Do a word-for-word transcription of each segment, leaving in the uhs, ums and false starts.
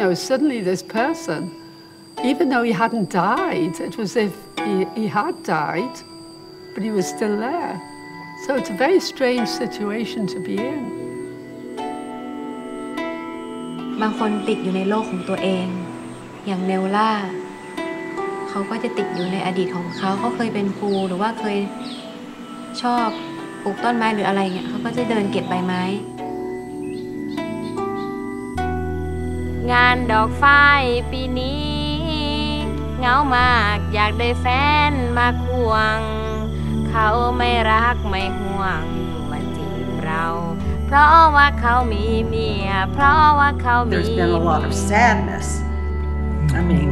know, suddenly this person, even though he hadn't died, it was as if he, he had died, but he was still there. So it's a very strange situation to be in. บางคนติดอยู่ในโลกของตัวเองอย่างเนลล่าเขาก็จะติดอยู่ในอดีตของเขาเขาเคยเป็นครูหรือว่าเคยชอบปลูกต้นไม้หรืออะไรเงี้ยเขาก็จะเดินเก็บใบไม้งานดอกไฟปีนี้เหงามากอยากได้แฟนมาควงเขาไม่รักไม่ห่วงมาจีบเราเพราะว่าเขามีเมียเพราะว่าเขามี There's been a lot of sadness. I mean,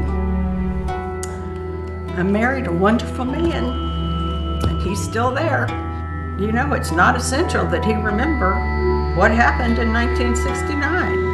I married a wonderful man, and he's still there. You know, it's not essential that he remember what happened in nineteen sixty-nine.